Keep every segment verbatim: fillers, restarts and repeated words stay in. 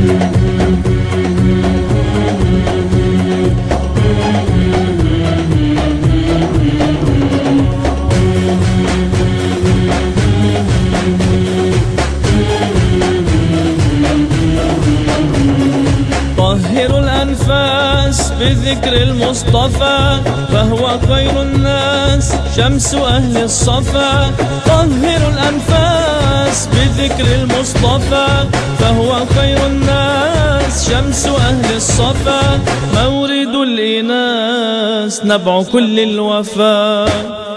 طهروا الأنفاس بذكر المصطفى فهو خير الناس شمس أهل الصفا. طهروا الأنفاس بذكر المصطفى فهو خير الناس شمس أهل الصفا. مورد الإناس نبع كل الوفا.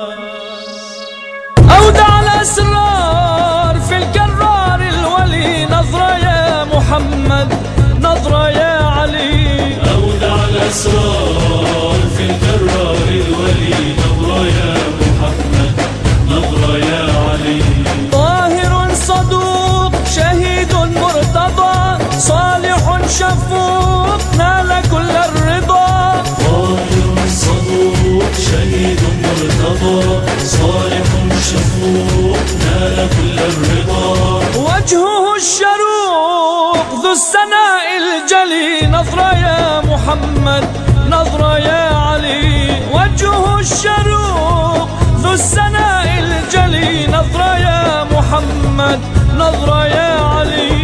أودع الأسرار في الكرار الولي نظرة يا محمد نظرة يا علي. أودع الأسرار في الكرار الولي نظرة يا محمد نظرة يا علي. طاهر صدوق شهيد مرتضى صالح شفوق نال كل الرضا. طاهر صدوق شهيد مرتضى صالح شفوق نال كل الرضا. وجهه الشروق ذو السناء الجلي نظرة يا محمد نظرة يا علي. وجهه الشروق ذو السناء الجلي نظرة يا محمد نظرة يا علي.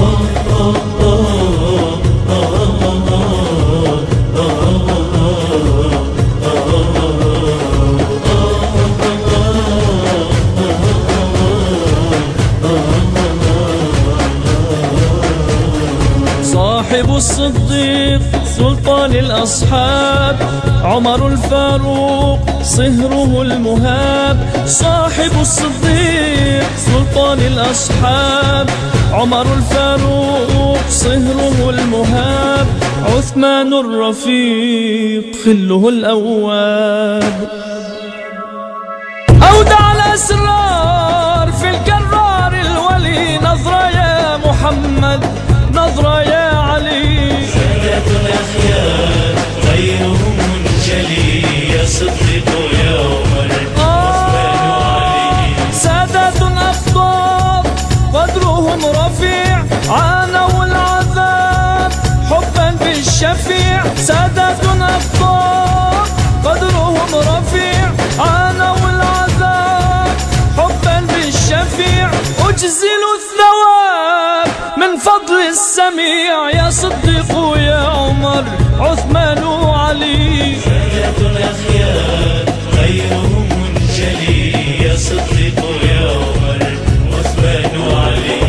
صاحب الصديق سلطان الأصحاب عمر الفاروق صهره المهاب. صاحب الصديق سلطان الأصحاب عمر الفاروق صهره المهاب. عثمان الرفيق خله الأواب. أودع الأسرار في الكرار الولي نظرة يا محمد نظرة يا علي. سادات الأخيار غيرهم منجلي يصدق يا عمر عثمان وعلي. سادات أخطاب قدرهم رفيع عانوا العذاب حبا بالشفيع. سادات أخطاب قدرهم رفيع عانوا العذاب حبا بالشفيع. أجزلوا الثواب من فضل السميع يا صديق يا عمر عثمان وعلي. سادات الأخيار غيرهم منجلي يصدق يا عمر عثمان وعلي.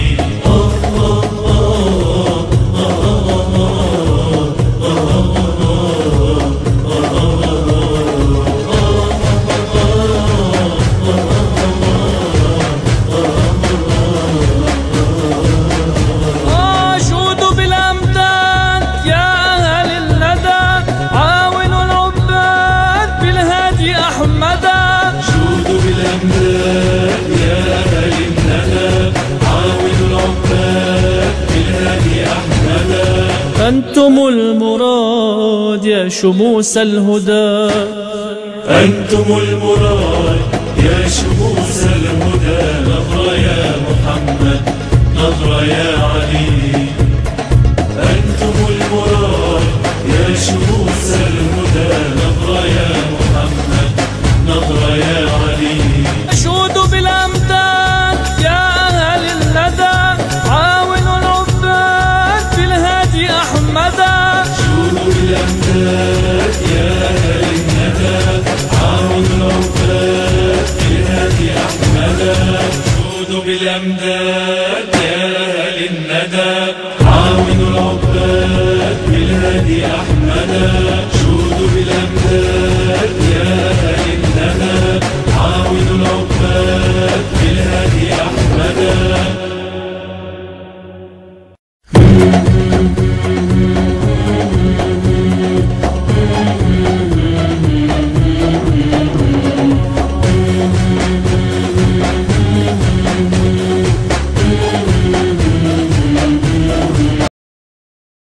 أنتم المراد يا شموس الهدى. أنتم المراد يا شموس الهدى. نظرة يا محمد نظرة يا علي. أنتم المراد يا شموس الهدى. نظرة يا محمد نظرة يا علي. أشود بالأمداد يا أهل الندى عاونوا العباد بالهادي أحمدا. شود بالأمداد يا أهل الندى عاونوا العباد بالهادي أحمدا. شود بالأمداد يا أهل الندى عاونوا العباد بالهادي أحمدا. شود بالأمداد يا أهل